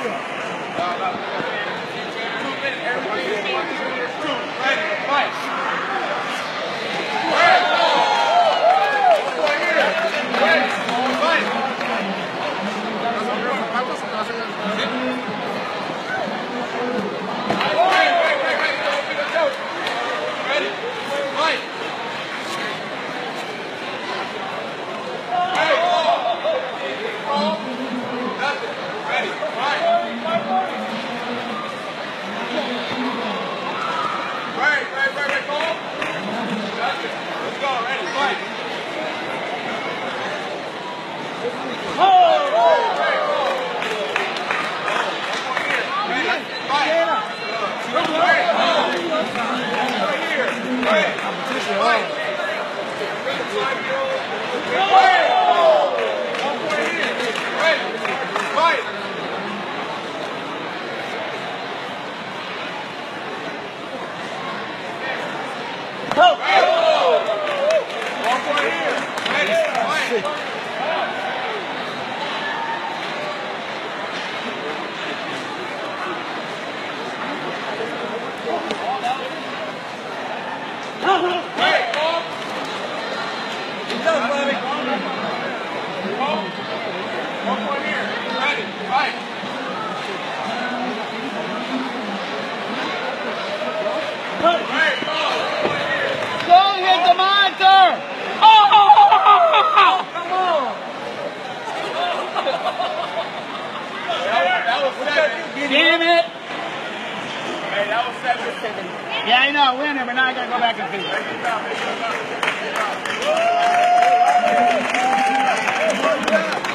Don't hit the monitor! Oh! Come on! That was 7. Damn it! Hey, that was 7. Yeah, I know, winner, but now I gotta go back and finish. Good job.